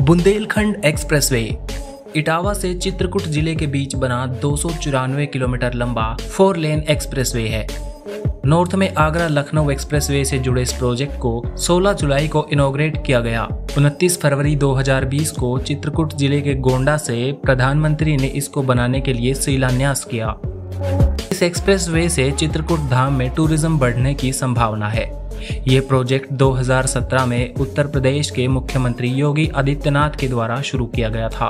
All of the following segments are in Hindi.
बुंदेलखंड एक्सप्रेसवे इटावा से चित्रकूट जिले के बीच बना 294 किलोमीटर लंबा 4 लेन एक्सप्रेसवे है। नॉर्थ में आगरा लखनऊ एक्सप्रेसवे से जुड़े इस प्रोजेक्ट को 16 जुलाई को इनॉग्रेट किया गया। 29 फरवरी 2020 को चित्रकूट जिले के गोंडा से प्रधानमंत्री ने इसको बनाने के लिए शिलान्यास किया। इस एक्सप्रेसवे से चित्रकूट धाम में टूरिज्म बढ़ने की संभावना है। ये प्रोजेक्ट 2017 में उत्तर प्रदेश के मुख्यमंत्री योगी आदित्यनाथ के द्वारा शुरू किया गया था।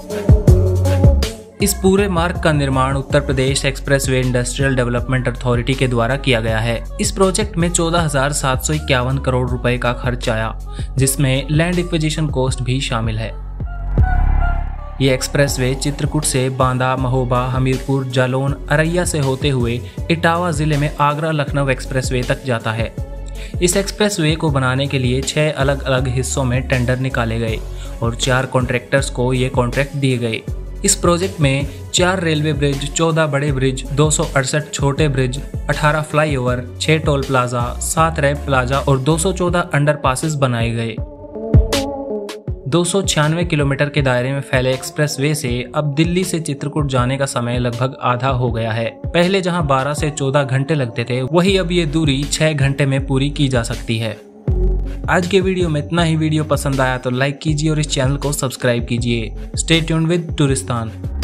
इस पूरे मार्ग का निर्माण Uttar Pradesh expressway industrial development authority के द्वारा किया गया है। इस प्रोजेक्ट में 14,751 करोड़ रुपए का खर्च आया, जिसमें लैंड एक्विजिशन कॉस्ट भी शामिल है। ये एक्सप्रेसवे चित्रकूट से बांदा, महोबा, हमीरपुर, जालौन, अररिया से होते हुए इटावा जिले में आगरा लखनऊ एक्सप्रेसवे तक जाता है। इस एक्सप्रेसवे को बनाने के लिए 6 अलग अलग हिस्सों में टेंडर निकाले गए और 4 कॉन्ट्रैक्टर्स को ये कॉन्ट्रैक्ट दिए गए। इस प्रोजेक्ट में 4 रेलवे ब्रिज, 14 बड़े ब्रिज, 268 छोटे bridge, 18 flyover, 6 toll plaza, 7 ramp plaza और 214 अंडरपासेस बनाए गए। 296 किलोमीटर के दायरे में फैले एक्सप्रेसवे से अब दिल्ली से चित्रकूट जाने का समय लगभग आधा हो गया है। पहले जहां 12 से 14 घंटे लगते थे, वही अब ये दूरी 6 घंटे में पूरी की जा सकती है। आज के वीडियो में इतना ही। वीडियो पसंद आया तो लाइक कीजिए और इस चैनल को सब्सक्राइब कीजिए। Stay tuned with टूरिस्तान।